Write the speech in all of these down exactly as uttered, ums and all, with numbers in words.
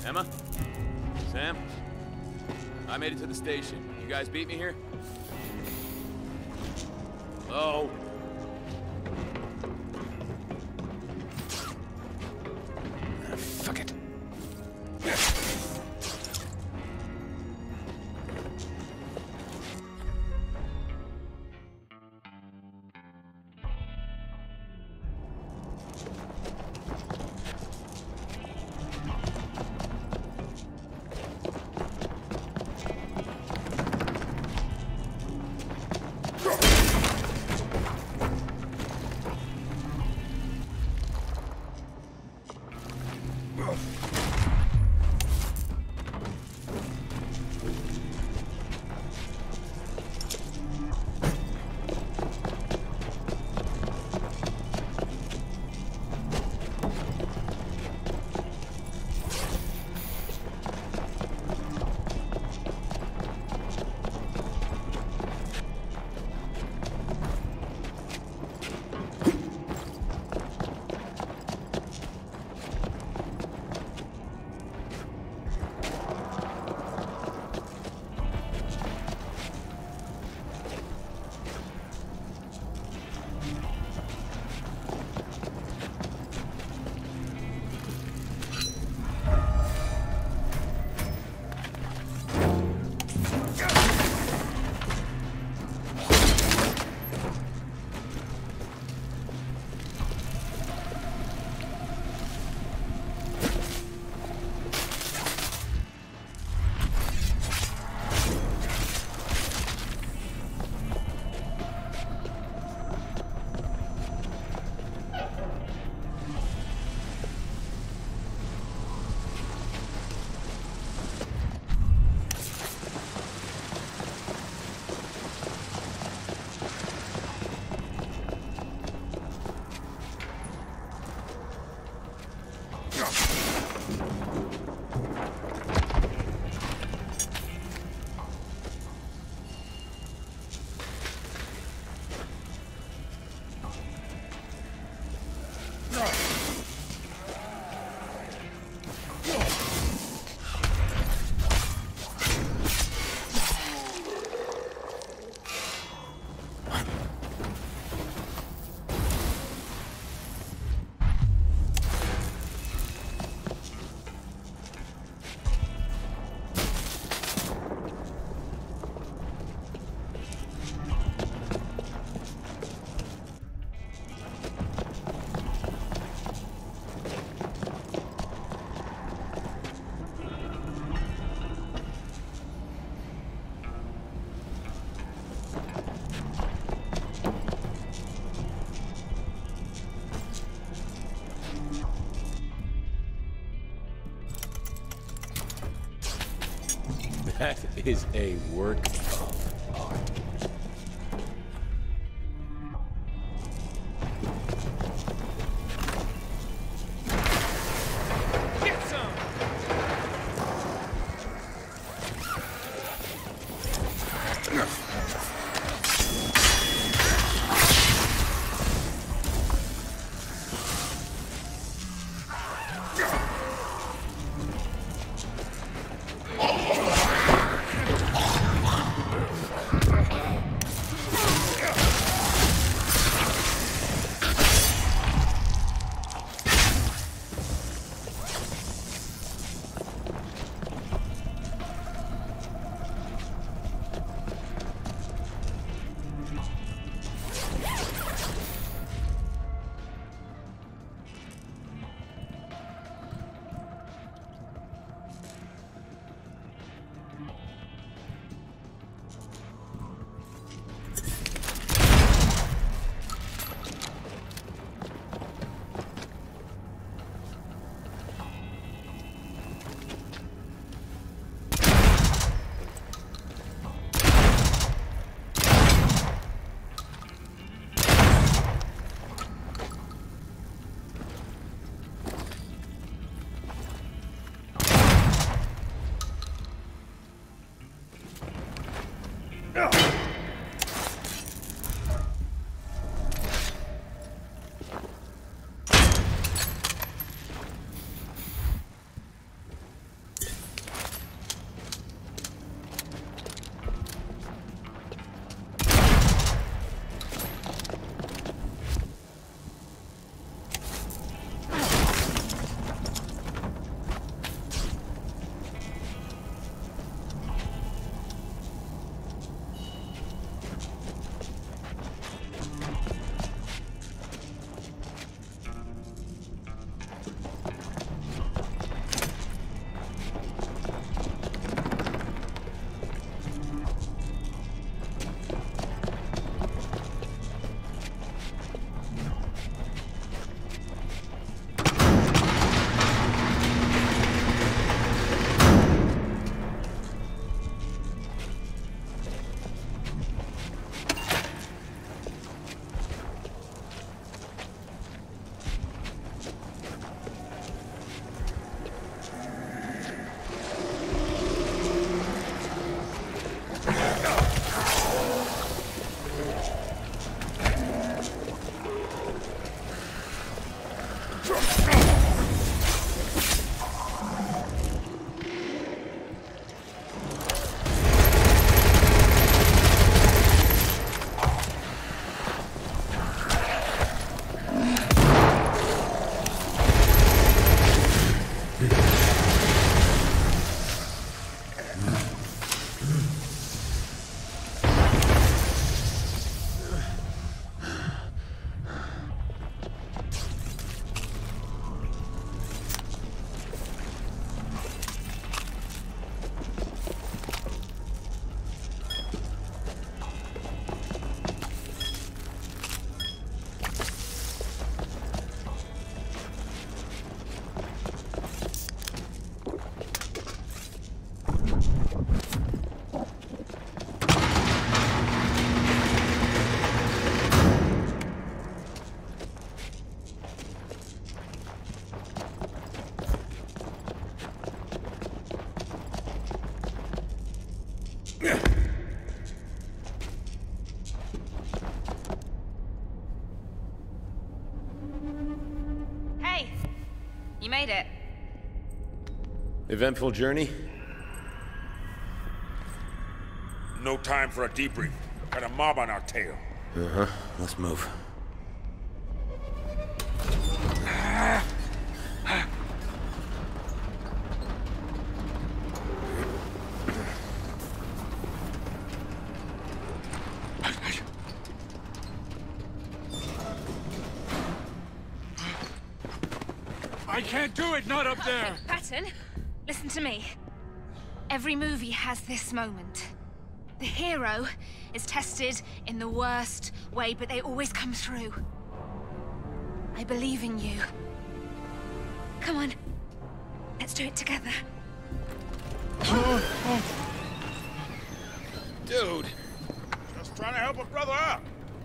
Emma? Sam? I made it to the station. You guys beat me here? Hello? Uh, fuck it. That is a work of art. Get some! Eventful journey? No time for a debrief. Got a mob on our tail. Uh-huh. Let's move. I can't do it, not up there! Patton, listen to me. Every movie has this moment. The hero is tested in the worst way, but they always come through. I believe in you. Come on, let's do it together. Dude! Just trying to help a brother out.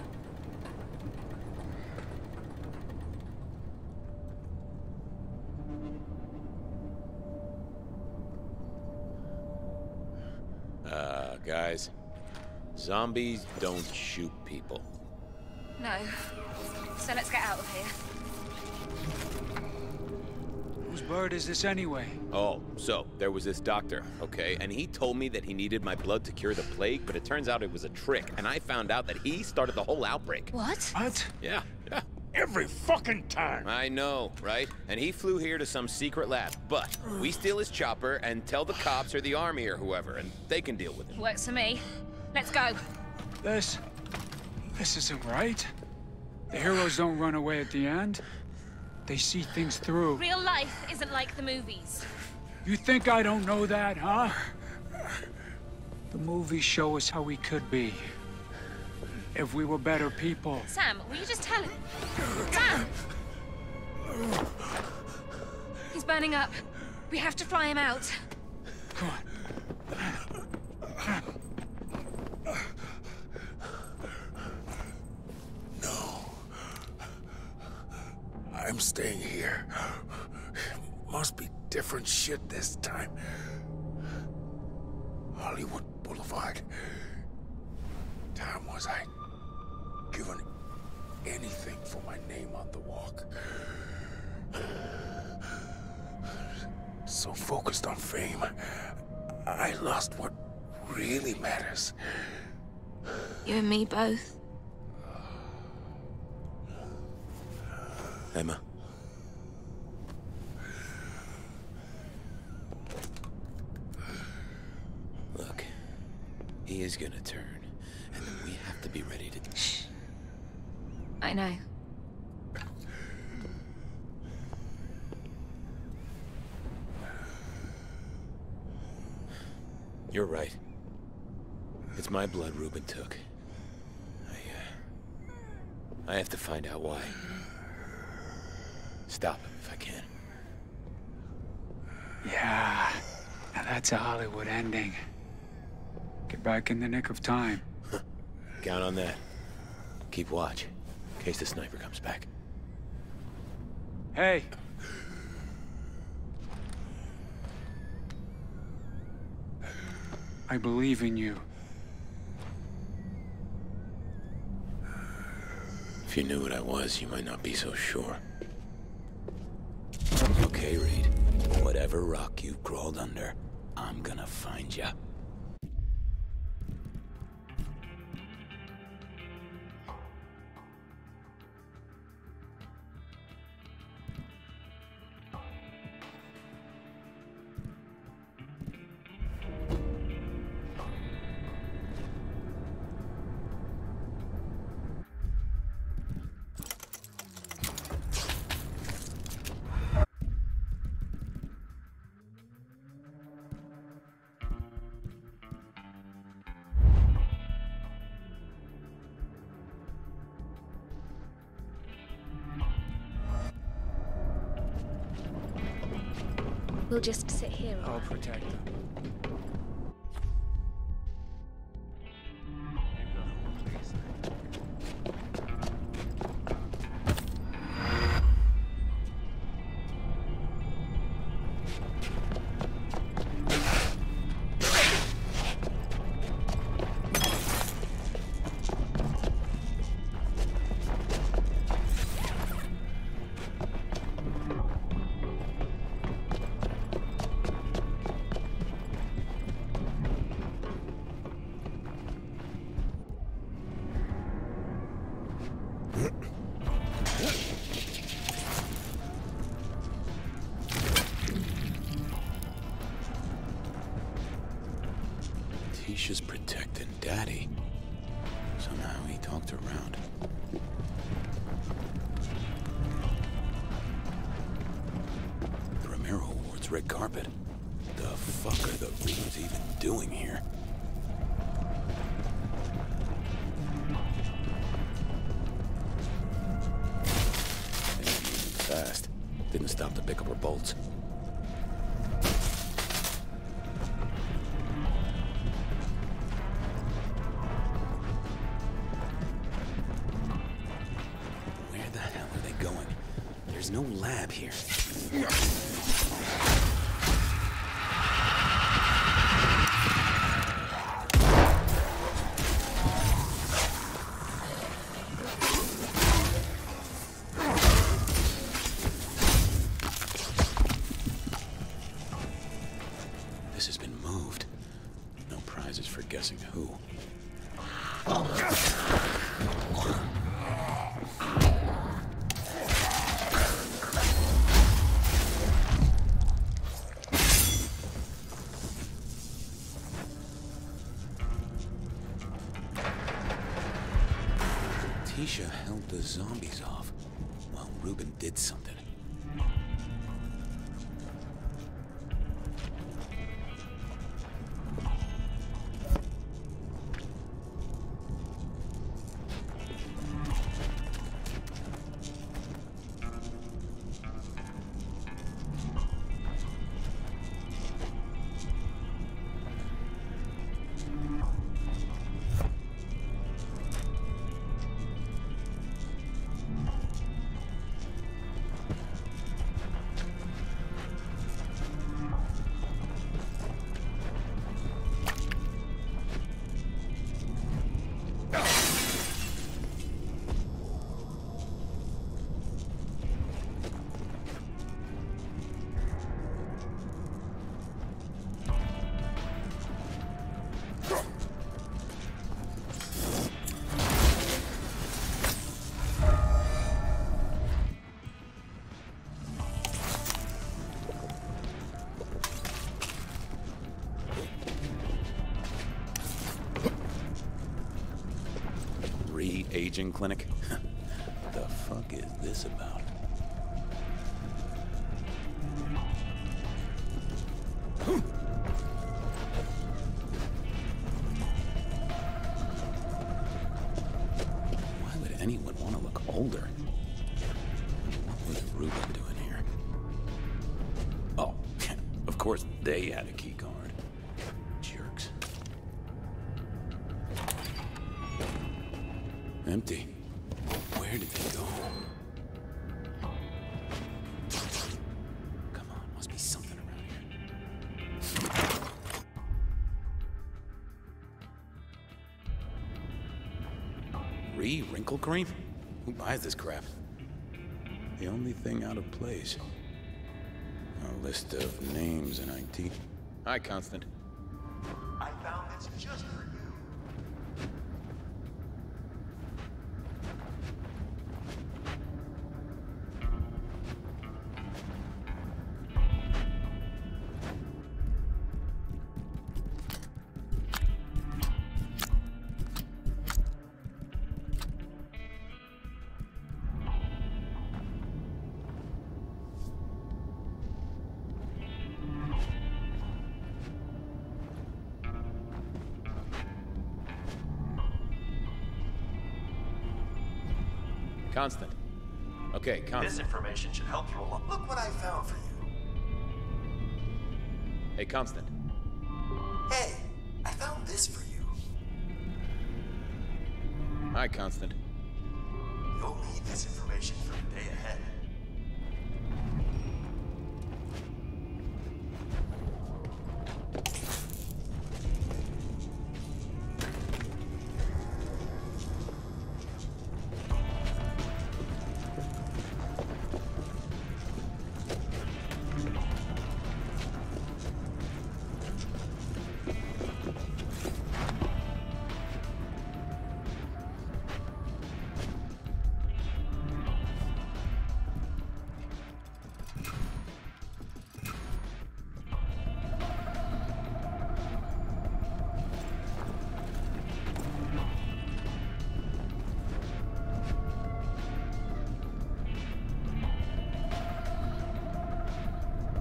Uh, guys. Zombies don't shoot people. No. So let's get out of here. Whose bird is this anyway? Oh, so, there was this doctor, okay? And he told me that he needed my blood to cure the plague, but it turns out it was a trick. And I found out that he started the whole outbreak. What? What? Yeah, yeah. Every fucking time. I know, right? And he flew here to some secret lab. But we steal his chopper and tell the cops or the army or whoever, and they can deal with it. Works for me. Let's go. This... This isn't right. The heroes don't run away at the end. They see things through. Real life isn't like the movies. You think I don't know that, huh? The movies show us how we could be. If we were better people. Sam, will you just tell him? Sam! He's burning up. We have to fly him out. Come on. No. I'm staying here. Must be different shit this time. Hollywood Boulevard. Time was I given anything for my name on the walk. So focused on fame, I lost what really matters. You and me both. Emma. Look, he is gonna turn, and then we have to be ready to... Shh. I know. You're right. It's my blood Reuben took. I, uh... I have to find out why. Stop him if I can. Yeah. Now that's a Hollywood ending. Get back in the nick of time. Count on that. Keep watch, in case the sniper comes back. Hey. I believe in you. If you knew what I was, you might not be so sure. Okay, Reed. Whatever rock you crawled under, I'm gonna find ya. We'll just sit here. I'll protect them. Tisha's protecting Daddy. Somehow he talked her around. The Romero Award's red carpet. The fuck are the Reeds even doing here? They moved fast. Didn't stop to pick up her bolts. There's no lab here. This has been moved. No prizes for guessing who. Tisha held the zombies off while Ruben did something. Aging clinic? What the fuck is this about? Why would anyone want to look older? What was Ruben doing here? Oh, of course they had a key card. Jerks. Empty. Where did they go? Come on, must be something around here. Re-wrinkle cream? Who buys this crap? The only thing out of place. A list of names and I D. Hi, Constant. I found this just for you. Constant. Okay, Constant. This information should help you a lot. Look what I found for you. Hey, Constant. Hey, I found this for you. Hi, Constant. You'll need this information for the day ahead.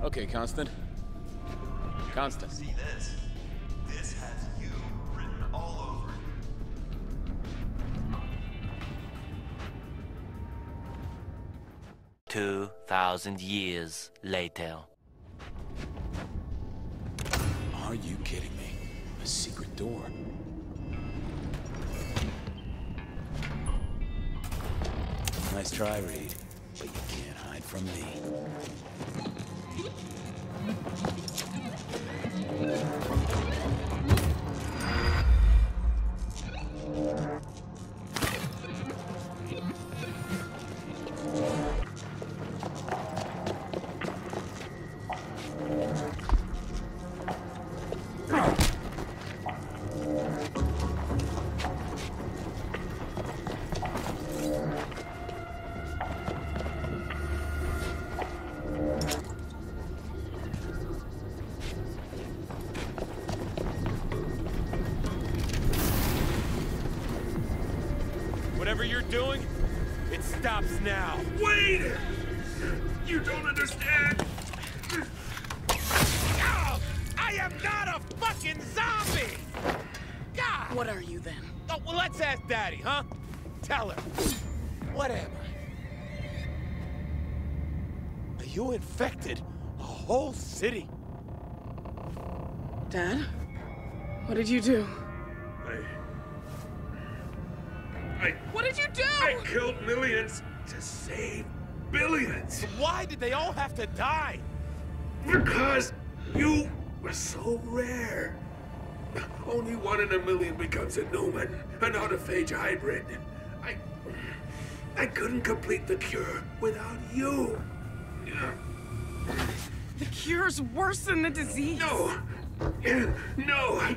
Okay, Constant. Constant. See this? This has you written all over it. Two thousand years later. Are you kidding me? A secret door. Nice try, Reed. But you can't hide from me. Whatever you're doing, it stops now. Wait! You don't understand! Oh, I am not a fucking zombie! God! What are you then? Oh, well, let's ask Daddy, huh? Tell her. What am I? You infected a whole city. Dad? What did you do? I... What did you do? I killed millions to save billions. Why did they all have to die? Because you were so rare. Only one in a million becomes a Newman, an autophage hybrid. I... I couldn't complete the cure without you. The cure's worse than the disease. No. No.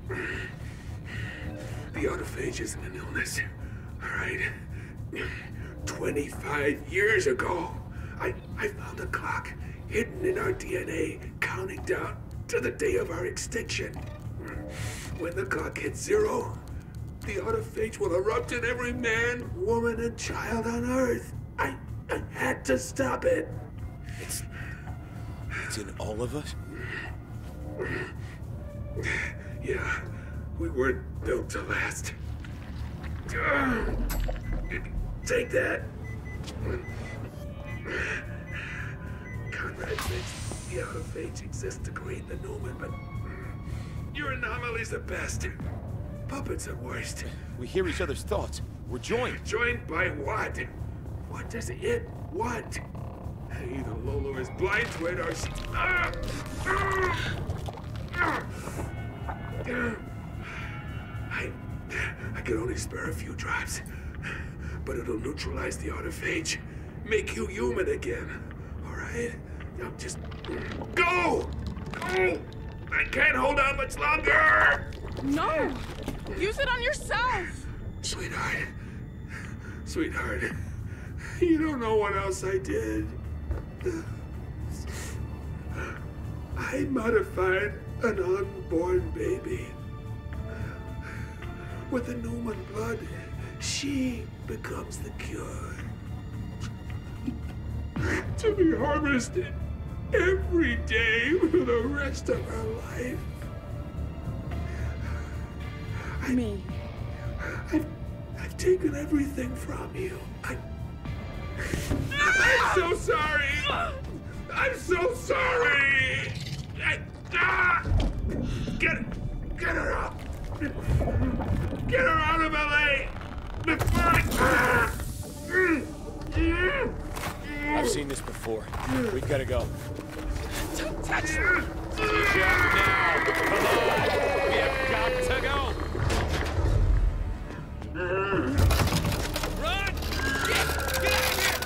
The autophage isn't an illness. All right? twenty-five years ago, I, I found a clock hidden in our D N A, counting down to the day of our extinction. When the clock hits zero, the autophage will erupt in every man, woman, and child on Earth. I, I had to stop it. It's... It's in all of us? Yeah, we weren't built to last. Take that. Conrad thinks the autophage exists to create the Newman, but your anomaly's the best. Puppets at worst. We hear each other's thoughts. We're joined. Joined by what? What does it want? Either Lolo is blind to it or she... Ah! Ah! Ah! I... I can only spare a few drops, but it'll neutralize the autophage, make you human again. All right? Now just go! Go! I can't hold on much longer! No! Use it on yourself! Sweetheart. Sweetheart. You don't know what else I did. I modified an unborn baby. With the Newman blood, she becomes the cure. To be harvested every day for the rest of her life. I, Me. I've, I've taken everything from you. I, I'm so sorry. I'm so sorry. I, ah! Get, get her out. Get her out of L A before I... Ah! I've seen this before. We've got to go. Don't touch me! Jack now! Come on! We have got to go! Run! Get, get out of here!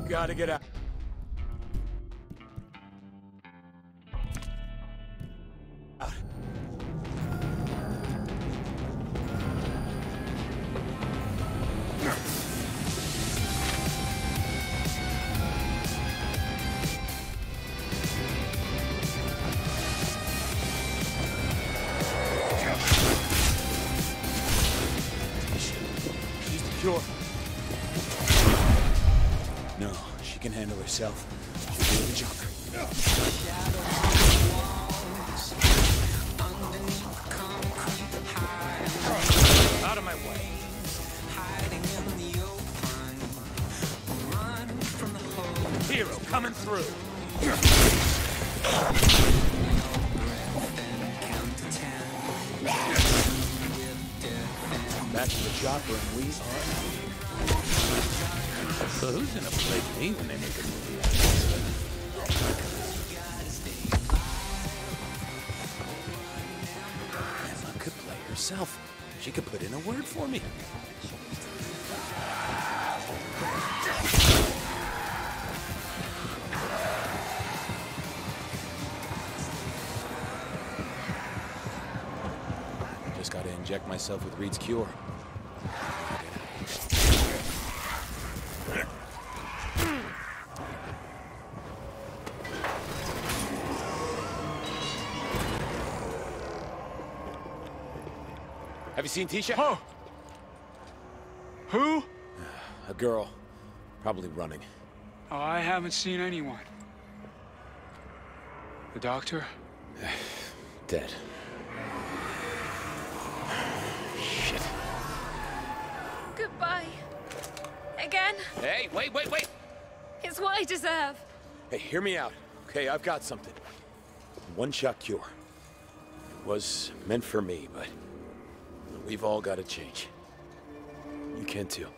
Gotta get out. No, she can handle herself. She'll do the job. Out of my way. Hero coming through. Back to the chopper and we are. So who's gonna play me when they make a movie? Emma could play herself. She could put in a word for me. Just gotta inject myself with Reed's cure. Have you seen Tisha? Oh! Who? A girl. Probably running. Oh, I haven't seen anyone. The doctor? Dead. Shit. Goodbye. Again. Hey, wait, wait, wait! It's what I deserve. Hey, hear me out. Okay, I've got something. One-shot cure. It was meant for me, but we've all got to change. You can too.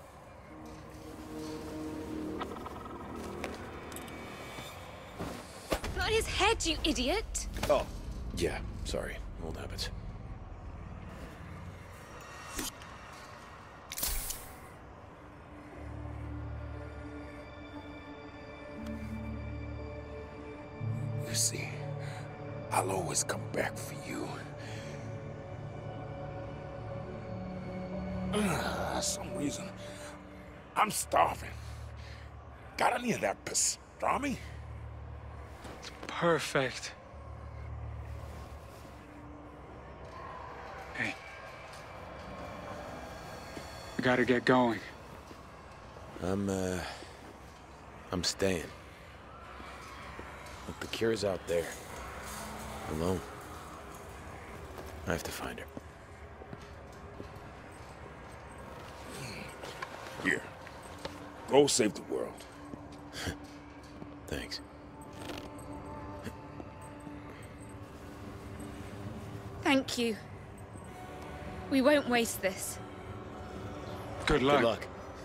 Not his head, you idiot. Oh, yeah, sorry. Old habits. You see, I'll always come back for you. Uh, for some reason, I'm starving. Got any of that pastrami? Perfect. Hey. We gotta get going. I'm, uh... I'm staying. Look, the cure's out there. Alone. I have to find her. Here. Go save the world. Thanks. Thank you. We won't waste this. Good luck. Good luck.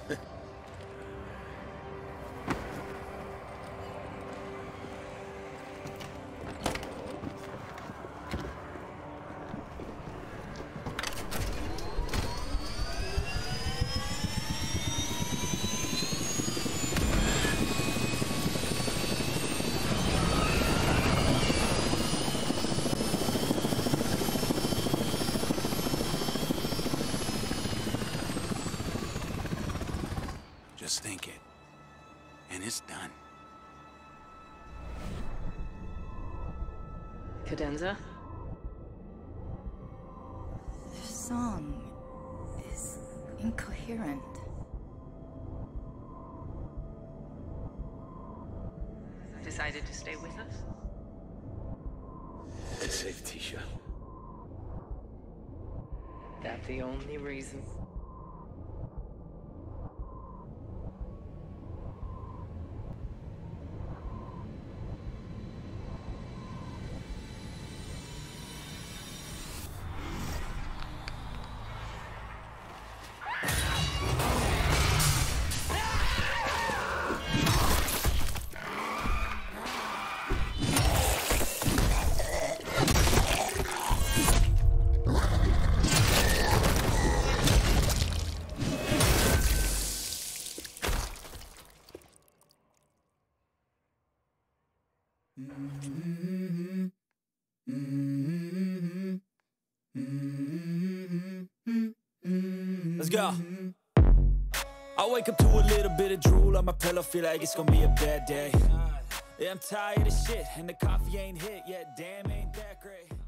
Just think it. And it's done. Cadenza? The song is incoherent. Decided to stay with us? To save Tisha. That the only reason? go. I wake up to a little bit of drool on my pillow, feel like it's gonna be a bad day. Yeah, I'm tired of shit, and the coffee ain't hit yet, damn, ain't that great.